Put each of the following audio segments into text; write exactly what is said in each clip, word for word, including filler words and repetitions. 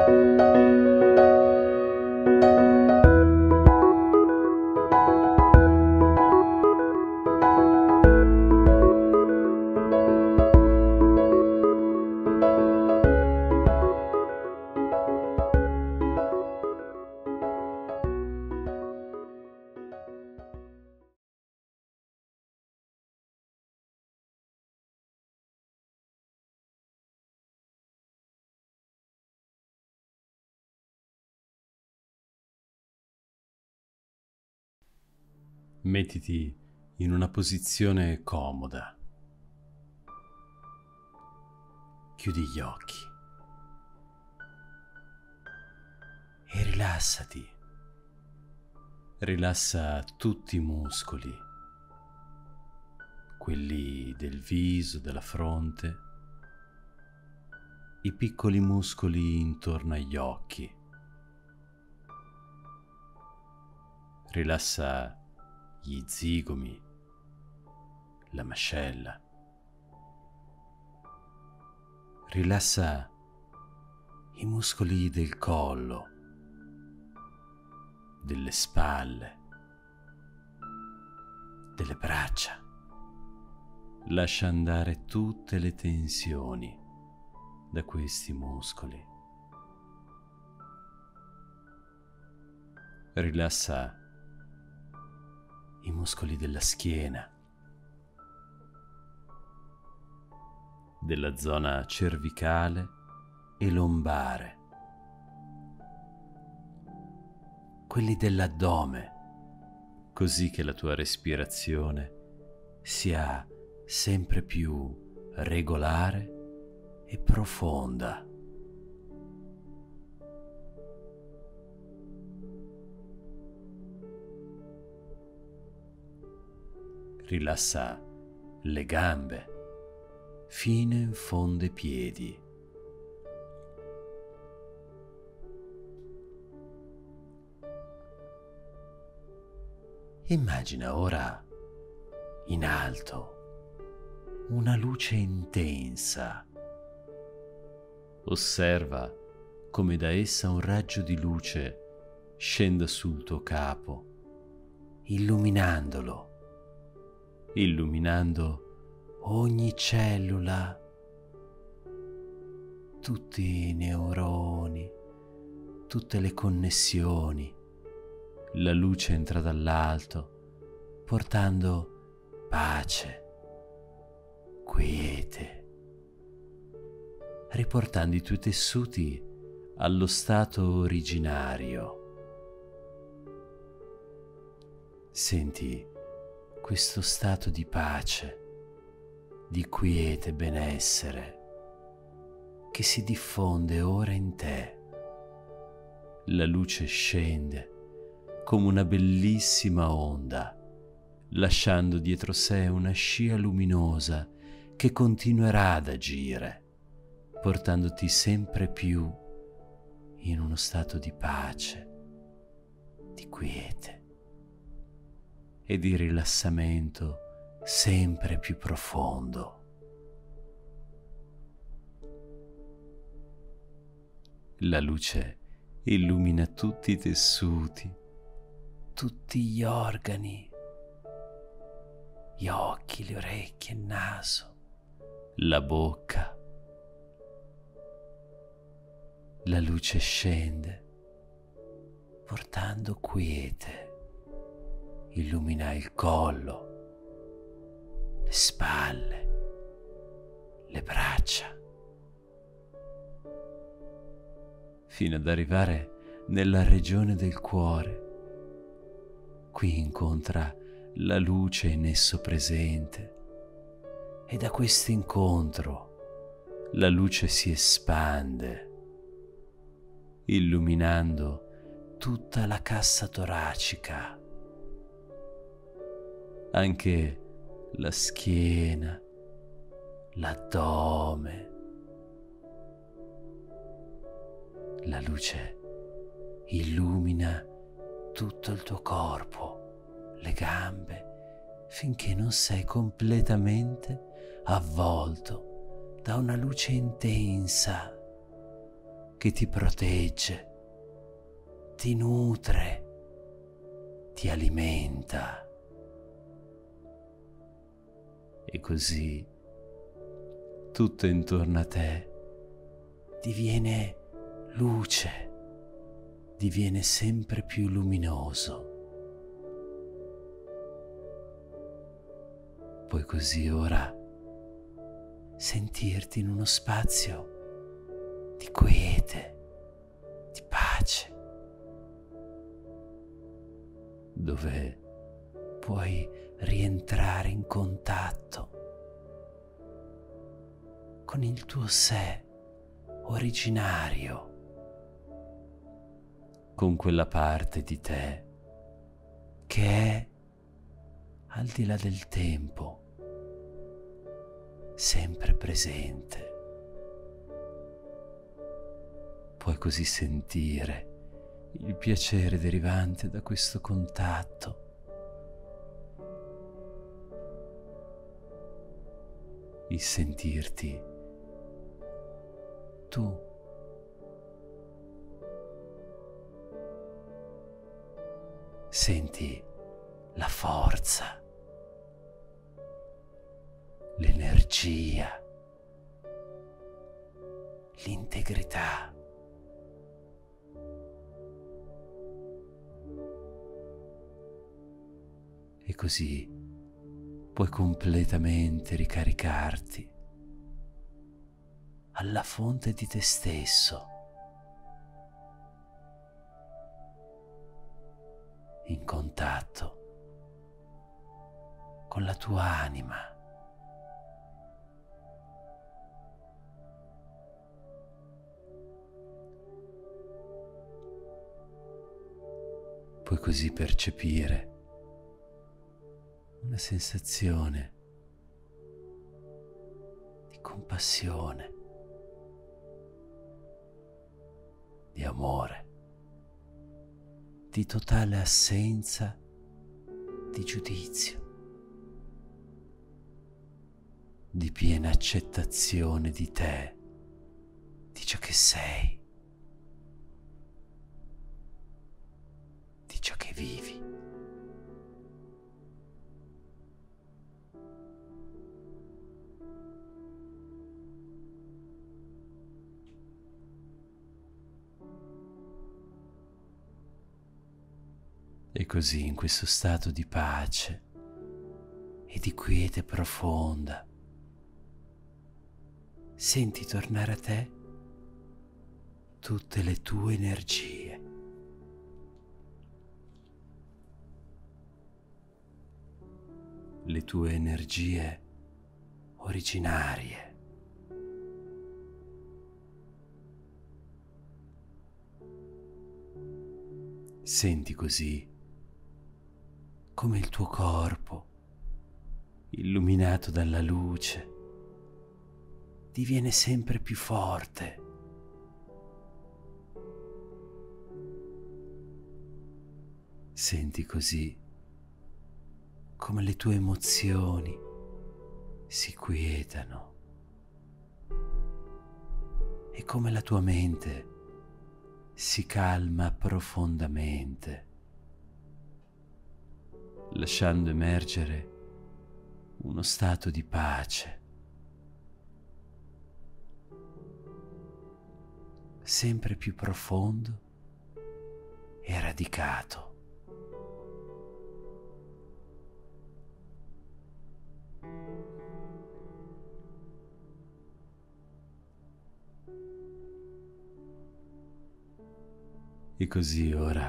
Mettiti in una posizione comoda. Chiudi gli occhi e rilassati. Rilassa tutti i muscoli, quelli del viso, della fronte, i piccoli muscoli intorno agli occhi. Rilassa gli zigomi, la mascella. Rilassa i muscoli del collo, delle spalle, delle braccia. Lascia andare tutte le tensioni da questi muscoli. Rilassa i muscoli della schiena, della zona cervicale e lombare, quelli dell'addome, così che la tua respirazione sia sempre più regolare e profonda. Rilassa le gambe fino in fondo ai piedi. Immagina ora in alto una luce intensa. Osserva come da essa un raggio di luce scenda sul tuo capo, illuminandolo. illuminando ogni cellula, tutti i neuroni, tutte le connessioni. La luce entra dall'alto, portando pace, quiete, riportando i tuoi tessuti allo stato originario. Senti questo stato di pace, di quiete benessere che si diffonde ora in te. La luce scende come una bellissima onda, lasciando dietro sé una scia luminosa che continuerà ad agire, portandoti sempre più in uno stato di pace, di quiete e di rilassamento sempre più profondo. La luce illumina tutti i tessuti, tutti gli organi, gli occhi, le orecchie, il naso, la bocca. La luce scende portando quiete. Illumina il collo, le spalle, le braccia, fino ad arrivare nella regione del cuore. Qui incontra la luce in esso presente e da questo incontro la luce si espande, illuminando tutta la cassa toracica, anche la schiena, l'addome. La luce illumina tutto il tuo corpo, le gambe, finché non sei completamente avvolto da una luce intensa che ti protegge, ti nutre, ti alimenta. E così tutto intorno a te diviene luce, diviene sempre più luminoso. Puoi così ora sentirti in uno spazio di quiete, di pace, dove puoi rientrare in contatto con il tuo sé originario, con quella parte di te che è al di là del tempo, sempre presente. Puoi così sentire il piacere derivante da questo contatto. Il sentirti tu. Senti la forza, l'energia, l'integrità. E così puoi completamente ricaricarti alla fonte di te stesso, in contatto con la tua anima. Puoi così percepire una sensazione di compassione, di amore, di totale assenza di giudizio, di piena accettazione di te, di ciò che sei, di ciò che vivi. E così, in questo stato di pace e di quiete profonda, senti tornare a te tutte le tue energie. Le tue energie originarie. Senti così come il tuo corpo, illuminato dalla luce, diviene sempre più forte. Senti così come le tue emozioni si quietano e come la tua mente si calma profondamente, lasciando emergere uno stato di pace, sempre più profondo e radicato. E così ora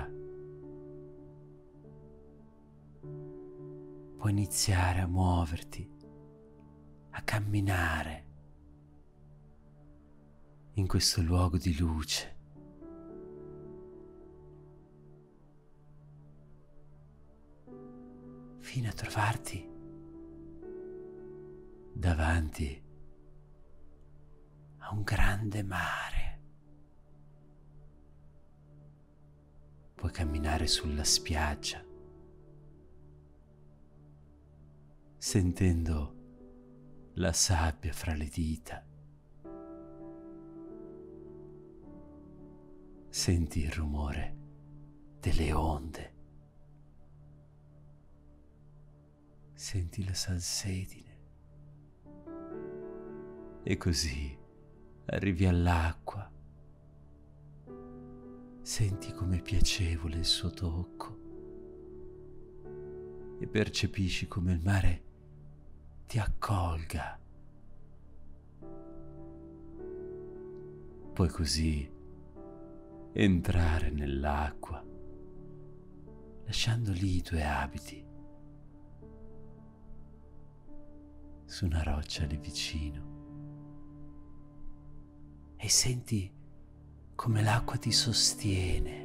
puoi iniziare a muoverti, a camminare in questo luogo di luce. Fino a trovarti davanti a un grande mare. Puoi camminare sulla spiaggia, sentendo la sabbia fra le dita, Senti il rumore delle onde. Senti la salsedine. E così arrivi all'acqua. Senti com'è piacevole il suo tocco e percepisci come il mare ti accolga. Puoi così entrare nell'acqua, lasciando lì i tuoi abiti su una roccia lì vicino, e senti come l'acqua ti sostiene.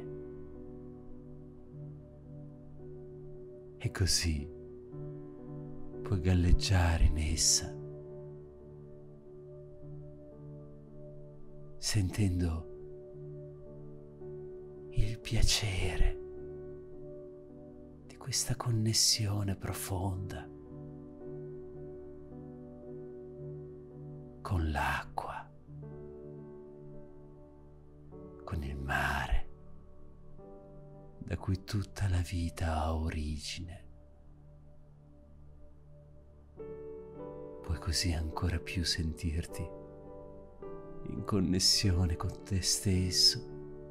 E così puoi galleggiare in essa, sentendo il piacere di questa connessione profonda con l'acqua, con il mare, da cui tutta la vita ha origine. Puoi così ancora più sentirti in connessione con te stesso,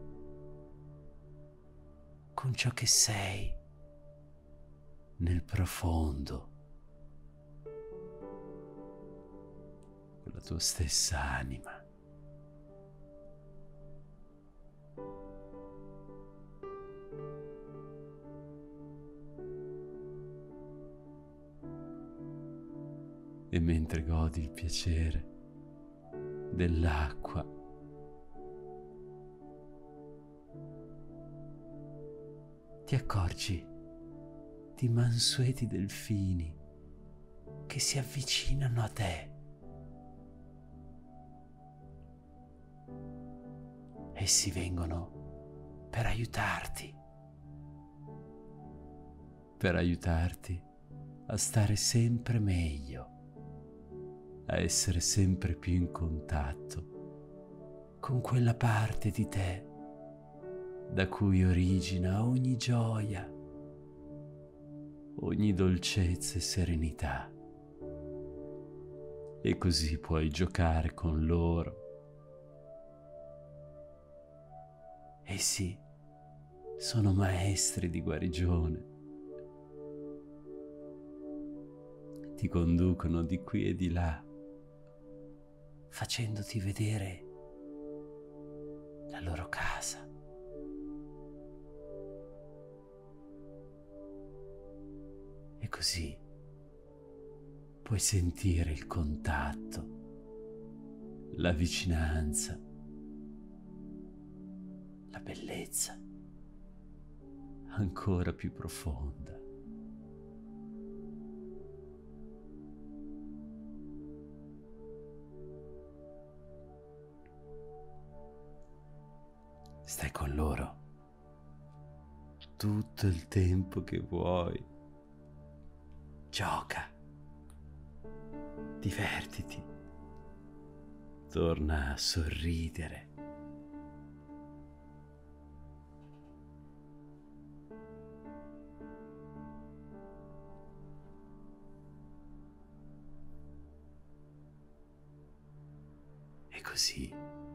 con ciò che sei nel profondo, con la tua stessa anima. E mentre godi il piacere dell'acqua, ti accorgi di mansueti delfini che si avvicinano a te. Essi vengono per aiutarti, per aiutarti a stare sempre meglio, a essere sempre più in contatto con quella parte di te da cui origina ogni gioia, ogni dolcezza e serenità. E così puoi giocare con loro. Essi sono maestri di guarigione. Ti conducono di qui e di là, facendoti vedere la loro casa. E così puoi sentire il contatto, la vicinanza, la bellezza ancora più profonda. Stai con loro tutto il tempo che vuoi. Gioca, divertiti, torna a sorridere. E così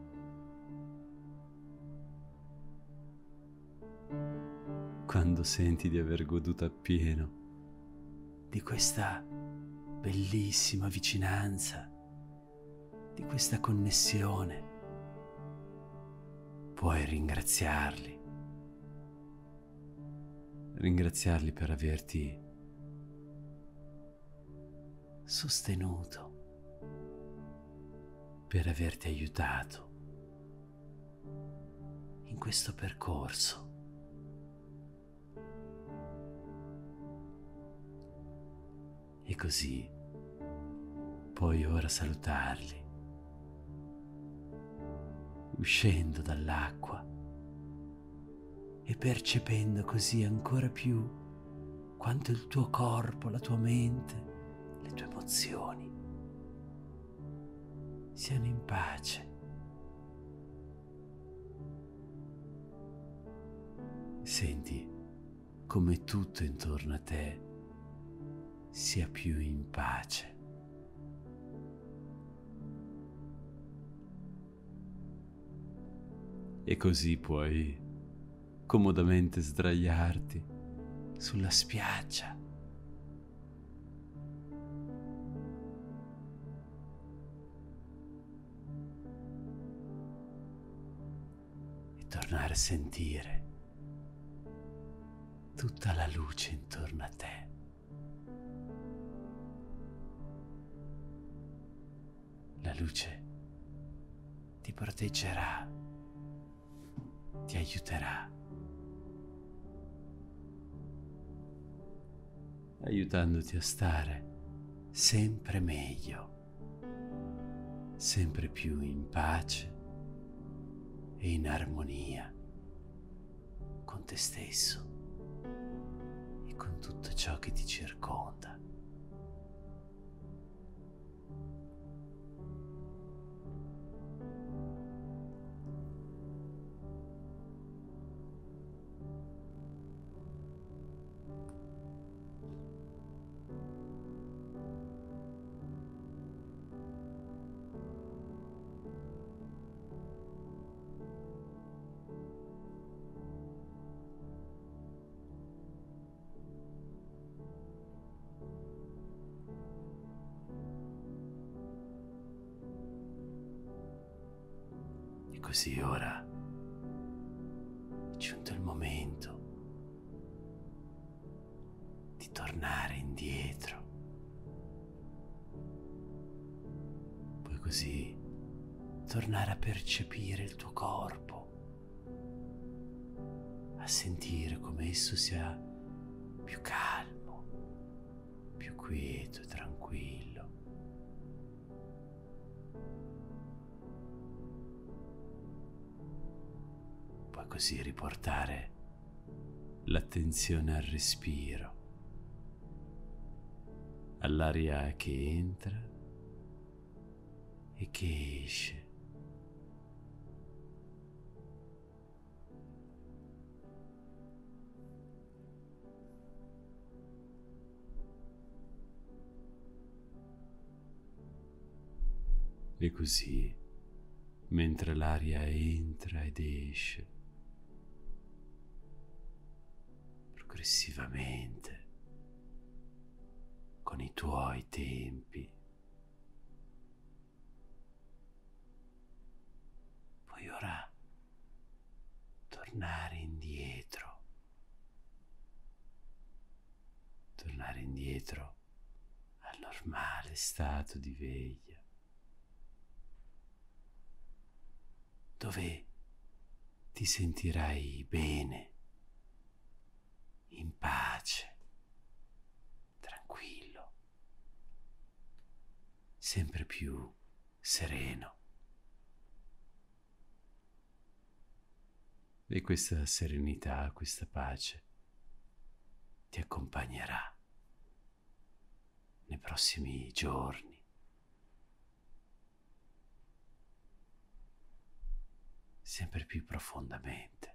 quando senti di aver goduto appieno di questa bellissima vicinanza, di questa connessione, puoi ringraziarli, ringraziarli per averti sostenuto, per averti aiutato in questo percorso. E così puoi ora salutarli, uscendo dall'acqua e percependo così ancora più quanto il tuo corpo, la tua mente, le tue emozioni siano in pace, Senti come tutto intorno a te sia più in pace. E così puoi comodamente sdraiarti sulla spiaggia e tornare a sentire tutta la luce intorno a te. La luce ti proteggerà, ti aiuterà, aiutandoti a stare sempre meglio, sempre più in pace e in armonia con te stesso e con tutto ciò che ti circonda. E così ora è giunto il momento di tornare indietro. Puoi così tornare a percepire il tuo corpo, a sentire come esso sia più calmo, più quieto e tranquillo. Puoi così riportare l'attenzione al respiro, all'aria che entra e che esce. E così, mentre l'aria entra ed esce, progressivamente, con i tuoi tempi, puoi ora tornare indietro, tornare indietro al normale stato di veglia, dove ti sentirai bene, in pace, tranquillo, sempre più sereno. E questa serenità, questa pace ti accompagnerà nei prossimi giorni, sempre più profondamente.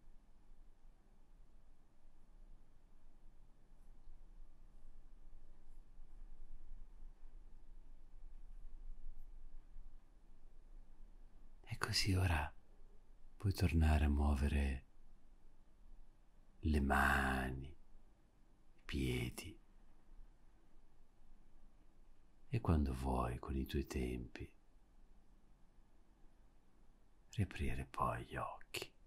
E così ora puoi tornare a muovere le mani, i piedi e quando vuoi, con i tuoi tempi, riaprire poi gli occhi.